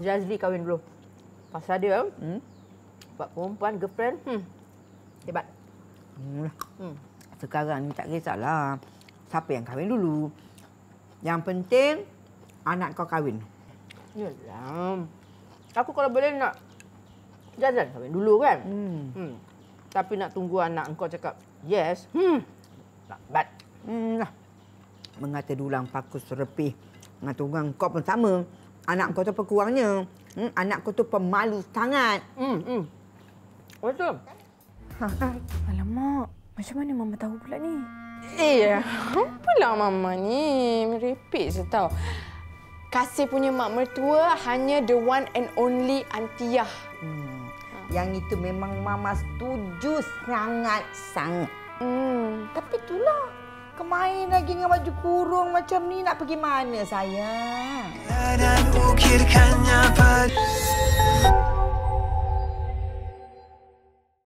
Jazli kahwin dulu. Pasal dia, buat perempuan, girlfriend, hebat. Sekarang ni tak kisahlah siapa yang kahwin dulu. Yang penting anak kau kahwin. Yalah. Aku kalau boleh nak Jazlan kahwin dulu kan. Tapi nak tunggu anak engkau cakap yes, lambat. Lah. Mengata dulang pakus serepih. Mengata orang kau pun sama. Anak kau tu apa kurangnya? Anak kau tu pemalu sangat. Betul. Alamak, macam mana Mama tahu pula ni? Apalah Mama ni. Merepek je tau. Kasih punya mak mertua hanya the one and only Antiyah. Yang itu memang Mama setuju sangat-sangat. Tapi itulah, kemain lagi dengan baju kurung macam ni nak pergi mana sayang? Dan ukirkannya